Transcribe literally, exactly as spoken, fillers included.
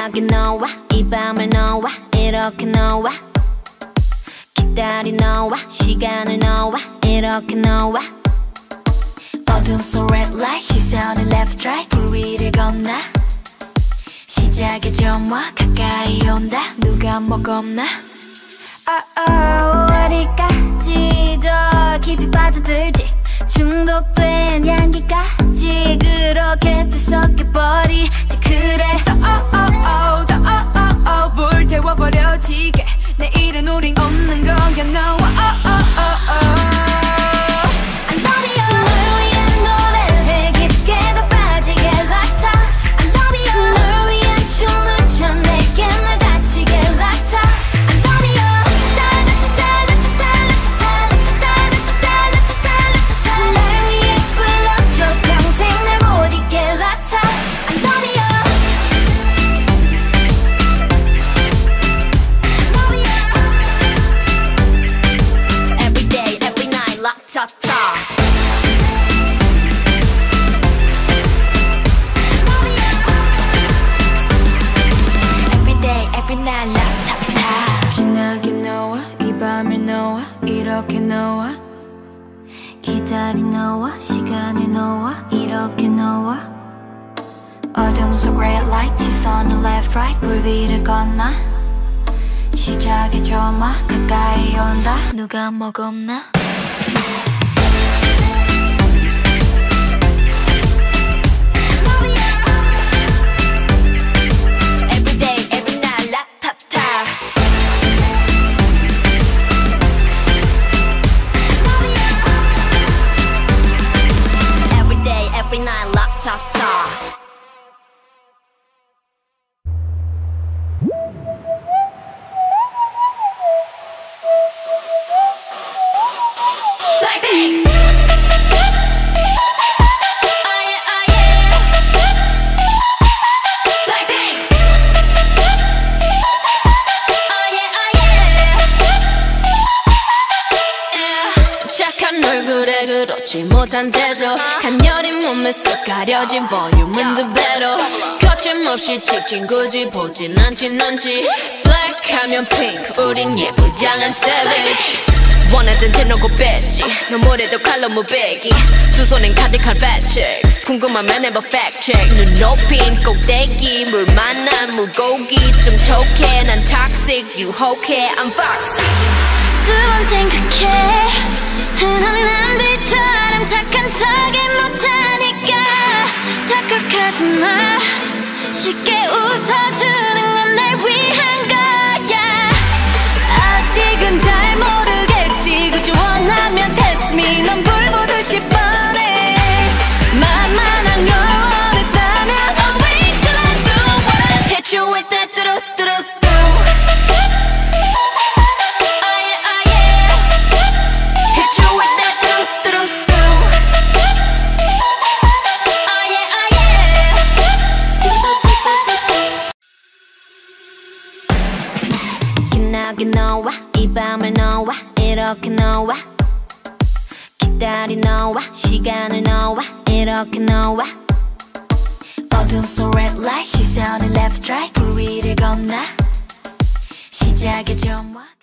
기나긴 너와 이 밤을 너와 이렇게 너와 기다린 너와 시간을 너와 이렇게 너와 어둠 속 red light 시선을 left right 불 위를 건너 시작의 점화 가까이 온다 누가 뭐 겁나 oh, oh, 어디까지 더 깊이 빠져들지 중독된 향기까지 그렇게 뒤섞여버리지 그래 더 oh, oh, oh, 더 oh, oh, oh, 불태워버려지게 내일은 우린 없는 거야 너와 oh, oh, oh, oh. 기나긴 너와 이 밤을 너와 이렇게 너와 기다린 너와 시간을 너와 이렇게 너와 어둠 속 red light 시선을 left right 불 위를 건너 시작의 점화 가까이 온다 누가 뭐 겁나 얼굴에 그렇지 못한 태도 간녀린 몸에 쏙 가려진 볼륨은 두 배로 거침없이 찍힌 굳이 보진 않진 않지 Black 하면 pink 우린 예쁘장한 savage 원하던 대놓고 뺐지 너무래도 칼로 무배기 두 손엔 가득한 fat chicks 궁금하면 해봐 fact check 눈 높인 꼭대기 물 만난 물고기 좀 톡해 난 toxic 유혹해 I'm foxy 두 번 생각해 흔한 남들처럼 착한 척이 못하니까 착각하지 마 쉽게 웃어주는 건 날 위한 거야 아직은 잘 모르겠지 그저 원하면 test me 넌 불 보듯이 뻔해 만만한 걸 원했다면 Oh wait till I do it Hit you with that 뚜루뚜루 기나긴 너와 이 밤을 너와 이렇게 너와 기다린 너와 시간을 너와 이렇게 너와 어둠 속 red light 시선을 left right 불 위를 건너 시작의 점화